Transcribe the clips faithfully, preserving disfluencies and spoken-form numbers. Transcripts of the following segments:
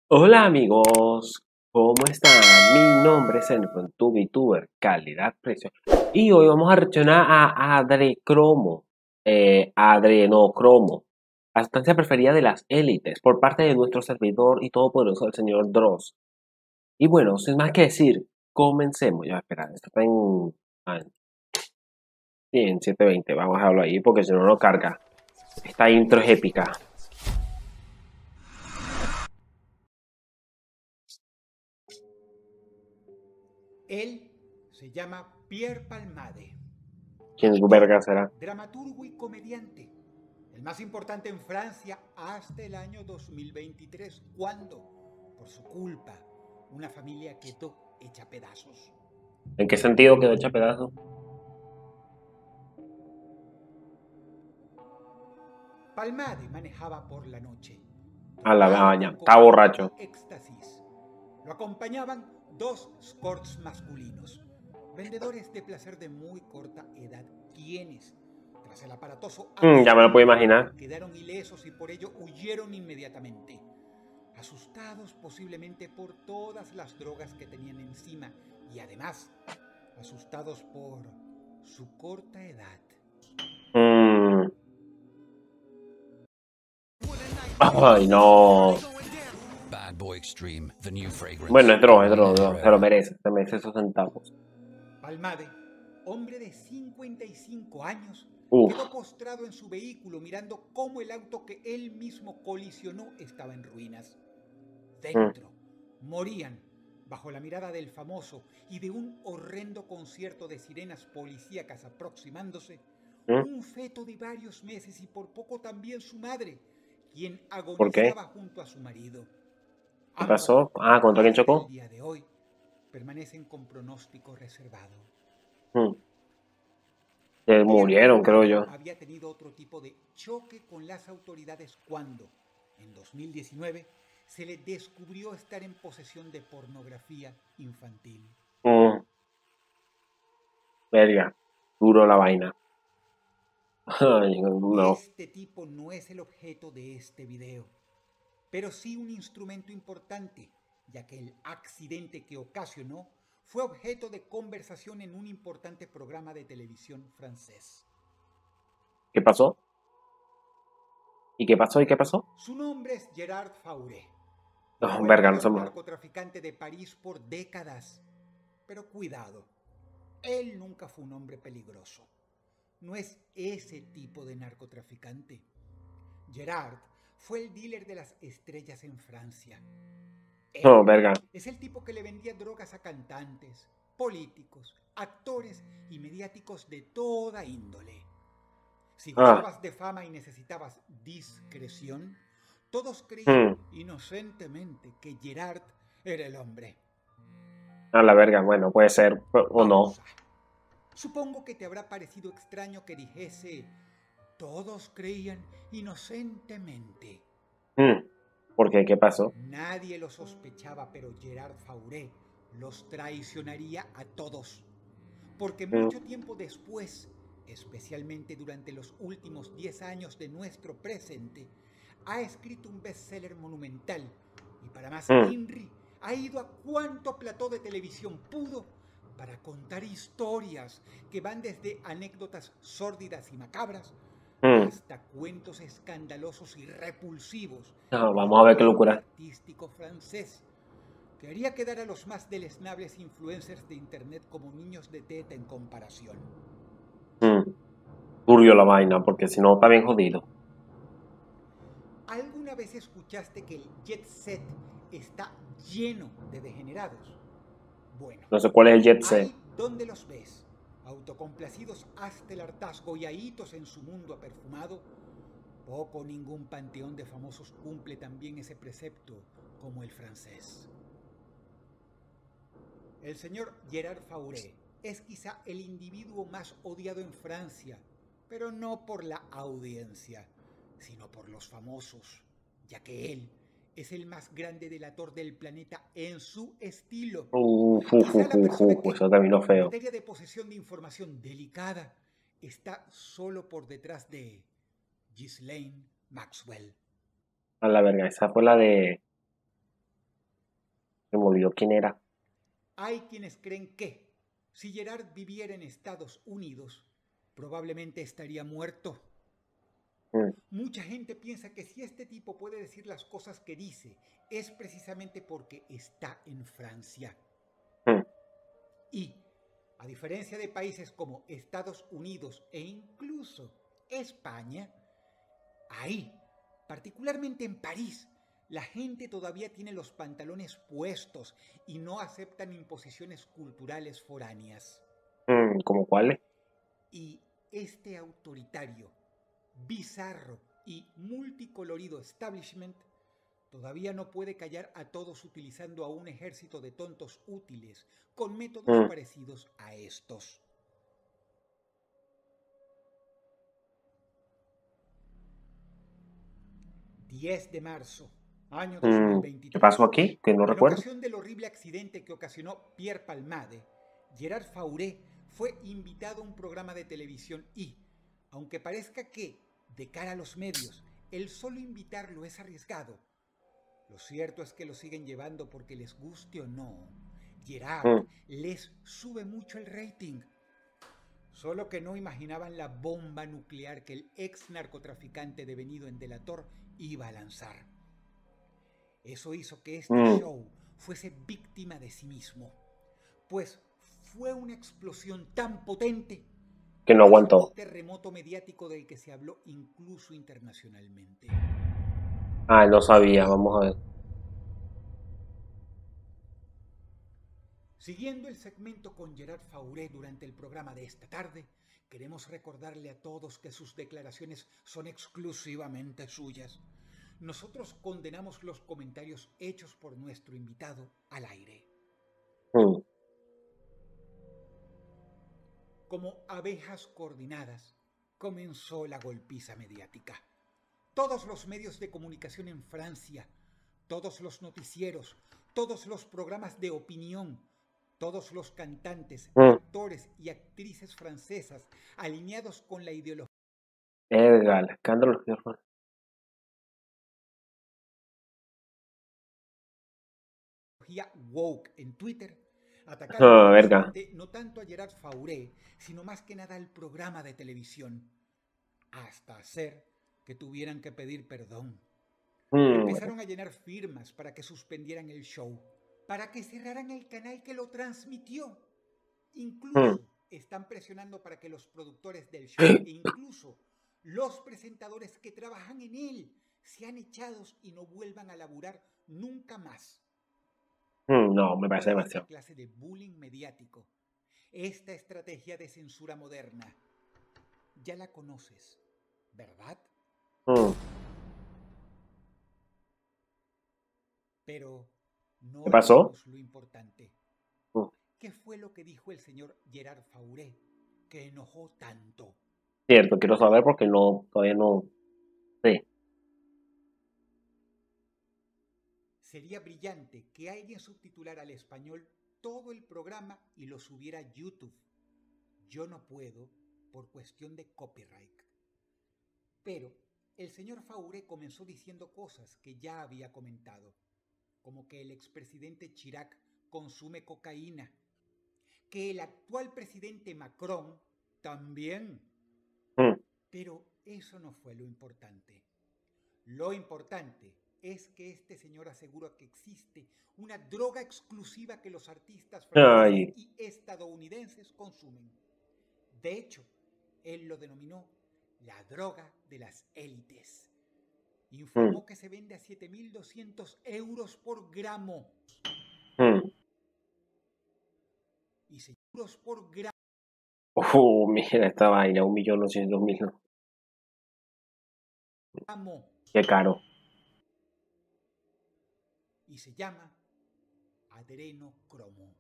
Hola amigos, ¿cómo están? Mi nombre es Enron, tu VTuber, calidad, precio. Y hoy vamos a reaccionar a Adrecromo, eh, Adrenocromo, la sustancia preferida de las élites, por parte de nuestro servidor y todopoderoso, el señor Dross. Y bueno, sin más que decir, comencemos. Ya, espera, esto está en, ah, sí, en setecientos veinte, vamos a dejarlo ahí porque si no, no carga. Esta intro es épica. Él se llama Pierre Palmade. ¿Quién Actor, verga será? dramaturgo y comediante. El más importante en Francia hasta el año dos mil veintitrés, cuando, por su culpa, una familia quedó hecha pedazos. ¿En qué sentido quedó hecha pedazo? Palmade manejaba por la noche, A la drogado baña, con está cocaína borracho. y éxtasis. Lo acompañaban dos escorts masculinos, vendedores de placer de muy corta edad, quienes, tras el aparatoso Mm, ya me lo puedo accidente, imaginar. quedaron ilesos y por ello huyeron inmediatamente, asustados posiblemente por todas las drogas que tenían encima y además asustados por su corta edad. Mm. Ay, no. Bad Boy Extreme, the new fragrance. Bueno, es droga, es One droga, man droga. Se lo forever. merece, se merece esos centavos. Palmade, hombre de cincuenta y cinco años, Uf. quedó postrado en su vehículo mirando cómo el auto que él mismo colisionó estaba en ruinas. Mm. Dentro morían, bajo la mirada del famoso y de un horrendo concierto de sirenas policíacas aproximándose, Mm. un feto de varios meses y por poco también su madre, quien ¿Por qué? agonizaba junto a su marido. ¿Qué Ambos, pasó? Ah, ¿contra quién hasta el chocó? día de hoy, permanecen con pronóstico reservado. Mm. Se Pierre murieron, creo Palmade yo. había tenido otro tipo de choque con las autoridades cuando, en dos mil diecinueve, se le descubrió estar en posesión de pornografía infantil. Mm. Verga. Duro la vaina. Ay, no. Este tipo no es el objeto de este video, pero sí un instrumento importante, ya que el accidente que ocasionó fue objeto de conversación en un importante programa de televisión francés. ¿Qué pasó? ¿Y qué pasó? ¿Y qué pasó? Su nombre es Gerard Fauré. No, Fue el verga, no mayor somos. narcotraficante de París por décadas. Pero cuidado, él nunca fue un hombre peligroso. No es ese tipo de narcotraficante. Gerard fue el dealer de las estrellas en Francia. No, Él verga. es el tipo que le vendía drogas a cantantes, políticos, actores y mediáticos de toda índole. Si Ah. gozabas de fama y necesitabas discreción, todos creían Mm. inocentemente que Gerard era el hombre. A la verga, bueno, puede ser o no. Pausa. Supongo que te habrá parecido extraño que dijese, todos creían inocentemente. Mm. ¿Por qué? ¿Qué pasó? Nadie lo sospechaba, pero Gerard Fauré los traicionaría a todos. Porque Mm. mucho tiempo después, especialmente durante los últimos diez años de nuestro presente, ha escrito un bestseller monumental y para más Mm. INRI ha ido a cuanto plató de televisión pudo para contar historias que van desde anécdotas sórdidas y macabras Mm. hasta cuentos escandalosos y repulsivos No, del vamos a ver qué entorno locura. artístico francés, que haría quedar a los más deleznables influencers de internet como niños de teta en comparación. Mm. Turbio la vaina, porque si no está bien jodido. ¿Alguna vez escuchaste que el jet set está lleno de degenerados? Bueno, No sé cuál es el jet set. ahí donde los ves, autocomplacidos hasta el hartazgo y ahitos en su mundo aperfumado, poco o ningún panteón de famosos cumple también ese precepto como el francés. El señor Gerard Fauré es quizá el individuo más odiado en Francia, pero no por la audiencia, sino por los famosos, ya que él es el más grande delator del planeta en su estilo. Uf, uf, Quizá uf, la uf, persona uf, que, eso terminó en feo. materia de posesión de información delicada, está solo por detrás de Ghislaine Maxwell. A la verga, esa fue la de. me olvidó quién era. Hay quienes creen que, si Gerard viviera en Estados Unidos, probablemente estaría muerto. Mm, Mucha gente piensa que si este tipo puede decir las cosas que dice, es precisamente porque está en Francia. mm, Y, a diferencia de países como Estados Unidos e incluso España, ahí, particularmente en París, la gente todavía tiene los pantalones puestos y no aceptan imposiciones culturales foráneas. mm, ¿Cómo cuáles? Y este autoritario, bizarro y multicolorido establishment todavía no puede callar a todos utilizando a un ejército de tontos útiles con métodos Mm, parecidos a estos. diez de marzo, año mm, ¿Qué dos mil veintitrés. pasó aquí? Que no En recuerdo. ocasión del horrible accidente que ocasionó Pierre Palmade, Gerard Fauré fue invitado a un programa de televisión y, aunque parezca que, de cara a los medios, el solo invitarlo es arriesgado, lo cierto es que lo siguen llevando porque les guste o no. Gerard Mm, les sube mucho el rating. Solo que no imaginaban la bomba nuclear que el ex narcotraficante devenido en delator iba a lanzar. Eso hizo que este mm, show fuese víctima de sí mismo, pues fue una explosión tan potente Que que no causó un aguantó. terremoto mediático del que se habló incluso internacionalmente. Ah, no sabía, vamos a ver. Siguiendo el segmento con Gerard Fauré durante el programa de esta tarde, queremos recordarle a todos que sus declaraciones son exclusivamente suyas. Nosotros condenamos los comentarios hechos por nuestro invitado al aire. Mm, Como abejas coordinadas, comenzó la golpiza mediática. Todos los medios de comunicación en Francia, todos los noticieros, todos los programas de opinión, todos los cantantes, mm. actores y actrices francesas alineados con la ideología Edgar, el escándalo. woke en Twitter, atacaron Ah, verga. ferozmente no tanto a Gerard Fauré, sino más que nada al programa de televisión, hasta hacer que tuvieran que pedir perdón. Mm, Empezaron a llenar firmas para que suspendieran el show, para que cerraran el canal que lo transmitió. mm. Incluso están presionando para que los productores del show e incluso los presentadores que trabajan en él sean echados y no vuelvan a laburar nunca más. Mm, No, me parece Esta demasiado. clase de bullying mediático, esta estrategia de censura moderna, ya la conoces, ¿verdad? Mm, Pero no ¿Qué pasó? olvidemos lo importante. Mm, ¿Qué fue lo que dijo el señor Gerard Fauré que enojó tanto? Cierto, quiero saber porque no, todavía no. Sí. Sería brillante que alguien subtitulara al español todo el programa y lo subiera a YouTube. Yo no puedo por cuestión de copyright. Pero el señor Fauré comenzó diciendo cosas que ya había comentado, como que el expresidente Chirac consume cocaína, que el actual presidente Macron también. Mm, Pero eso no fue lo importante. Lo importante es que este señor aseguró que existe una droga exclusiva que los artistas franceses Ay. y estadounidenses consumen. De hecho, él lo denominó la droga de las élites. Mm, Informó que se vende a siete mil doscientos euros por gramo. mm. Y se euros por Uh, mira esta vaina, un millón ochocientos mil. ¿No? gramo. Qué caro. Y se llama adrenocromo.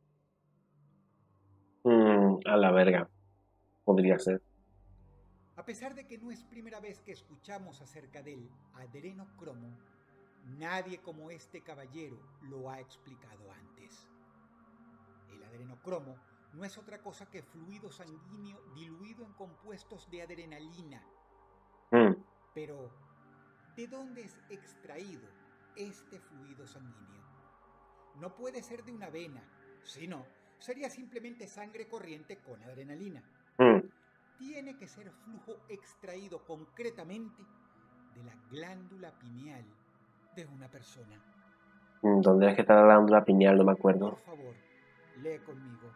Mm, a la verga. Podría ser. A pesar de que no es primera vez que escuchamos acerca del adrenocromo, nadie como este caballero lo ha explicado antes. El adrenocromo no es otra cosa que fluido sanguíneo diluido en compuestos de adrenalina. Mm, Pero, ¿de dónde es extraído este fluido sanguíneo? No puede ser de una vena, si no, sería simplemente sangre corriente con adrenalina. Mm, Tiene que ser flujo extraído concretamente de la glándula pineal de una persona. mm, ¿Dónde es que está la glándula pineal? No me Por acuerdo. favor, lee conmigo.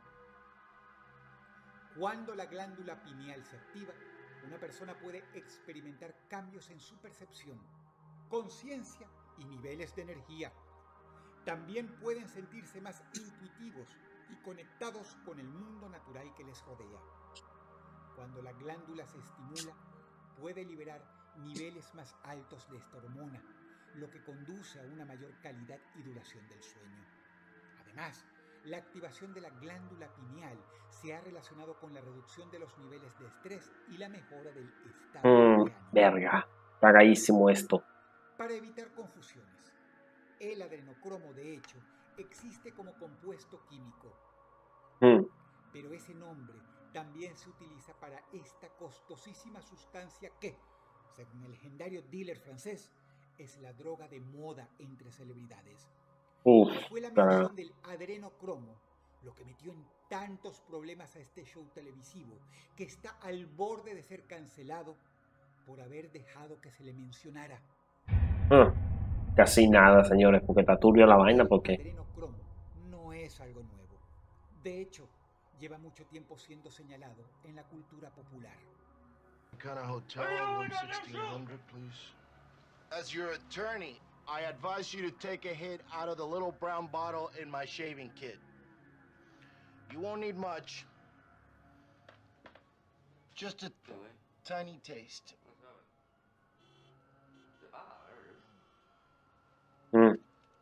Cuando la glándula pineal se activa, una persona puede experimentar cambios en su percepción, conciencia y niveles de energía. También pueden sentirse más intuitivos y conectados con el mundo natural que les rodea. Cuando la glándula se estimula, puede liberar niveles más altos de esta hormona, lo que conduce a una mayor calidad y duración del sueño. Además, la activación de la glándula pineal se ha relacionado con la reducción de los niveles de estrés y la mejora del estado Mm, de ánimo. verga, cagadísimo esto. Para evitar confusiones, el adrenocromo, de hecho, existe como compuesto químico, Mm, pero ese nombre también se utiliza para esta costosísima sustancia que, según el legendario dealer francés, es la droga de moda entre celebridades. uf, Y fue la caga. mención del adrenocromo lo que metió en tantos problemas a este show televisivo, que está al borde de ser cancelado por haber dejado que se le mencionara. Mm, casi nada, señores, porque está turbio la vaina, El porque... adrenocromo no es algo nuevo. De hecho, lleva mucho tiempo siendo señalado en la cultura popular. Kind of hotel room sixteen hundred, please. As your attorney, I advise you to take a hit out of the little brown bottle in my shaving kit. You won't need much. Just a tiny taste. Mm,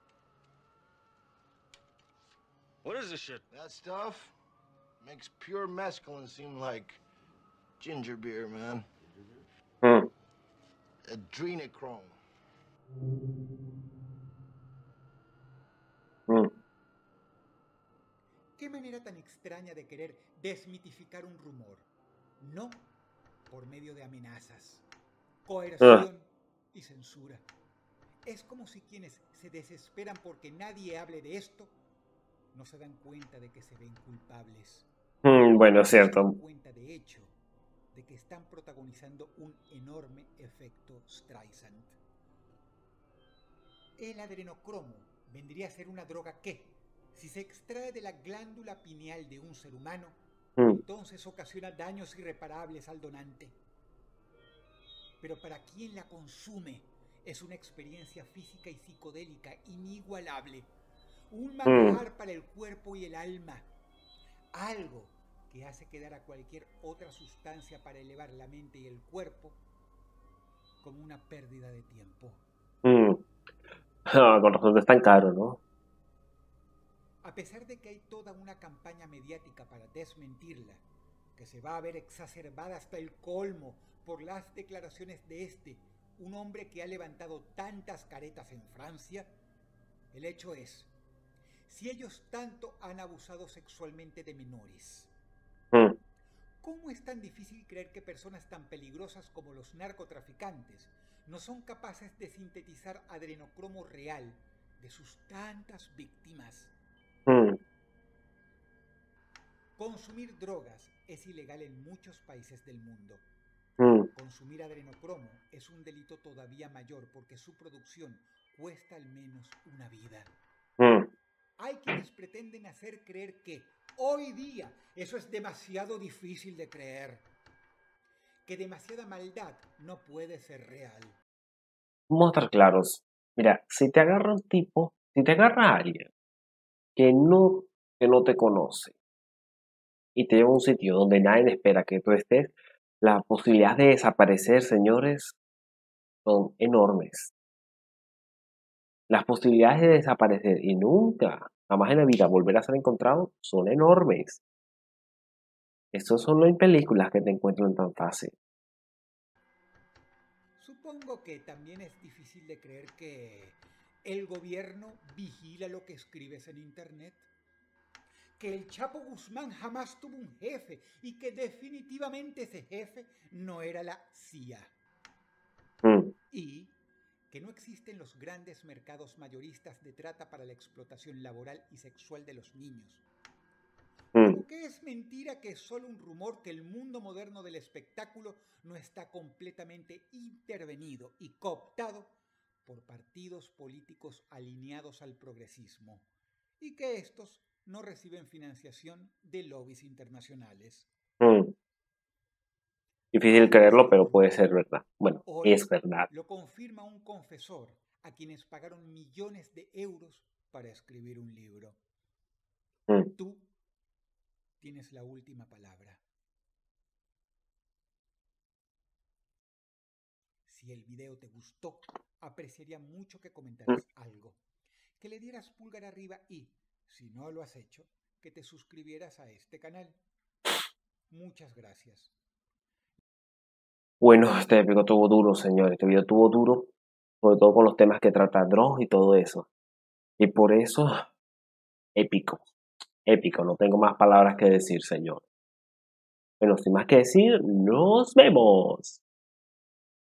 What is this shit? That stuff makes pure mescaline seem like ginger beer, man. mm, Adrenochrome. mm. ¿Qué manera tan extraña de querer desmitificar un rumor? No por medio de amenazas, coerción y censura. Es como si quienes se desesperan porque nadie hable de esto no se dan cuenta de que se ven culpables. Mm, bueno, es No se dan cierto. cuenta, de hecho, de que están protagonizando un enorme efecto Streisand. El adrenocromo vendría a ser una droga que, si se extrae de la glándula pineal de un ser humano, Mm, entonces ocasiona daños irreparables al donante. Pero para quien la consume, es una experiencia física y psicodélica inigualable. Un manjar para el cuerpo y el alma. Algo que hace quedar a cualquier otra sustancia para elevar la mente y el cuerpo como una pérdida de tiempo. mm. Ah, con razón es tan caro, ¿no? A pesar de que hay toda una campaña mediática para desmentirla, que se va a ver exacerbada hasta el colmo por las declaraciones de este, un hombre que ha levantado tantas caretas en Francia, el hecho es, si ellos tanto han abusado sexualmente de menores, Mm, ¿cómo es tan difícil creer que personas tan peligrosas como los narcotraficantes no son capaces de sintetizar adrenocromo real de sus tantas víctimas? mm, Consumir drogas es ilegal en muchos países del mundo. mm, Consumir adrenocromo es un delito todavía mayor porque su producción cuesta al menos una vida. mm. Hay quienes pretenden hacer creer que hoy día eso es demasiado difícil de creer, que demasiada maldad no puede ser real. Vamos a estar claros. Mira, si te agarra un tipo, si te agarra a alguien que no, que no te conoce y te lleva a un sitio donde nadie espera que tú estés, las posibilidades de desaparecer, señores, son enormes. Las posibilidades de desaparecer y nunca, jamás en la vida volver a ser encontrado son enormes. Eso solo en películas que te encuentran tan fácil. Supongo que también es difícil de creer que el gobierno vigila lo que escribes en internet, que el Chapo Guzmán jamás tuvo un jefe y que definitivamente ese jefe no era la C I A. Mm, Y que no existen los grandes mercados mayoristas de trata para la explotación laboral y sexual de los niños. Mm. Como que es mentira que es solo un rumor que el mundo moderno del espectáculo no está completamente intervenido y cooptado por partidos políticos alineados al progresismo y que estos no reciben financiación de lobbies internacionales. Mm. Difícil creerlo, pero puede ser verdad. Bueno, Hoy es verdad. lo confirma un confesor a quienes pagaron millones de euros para escribir un libro. Mm. Tú tienes la última palabra. Si el video te gustó, apreciaría mucho que comentaras algo, que le dieras pulgar arriba y, si no lo has hecho, que te suscribieras a este canal. Muchas gracias. Bueno, este épico estuvo duro, señores. Este video estuvo duro, sobre todo con los temas que trata Dross y todo eso. Y por eso, épico. Épico, no tengo más palabras que decir, señor. Bueno, sin más que decir, nos vemos.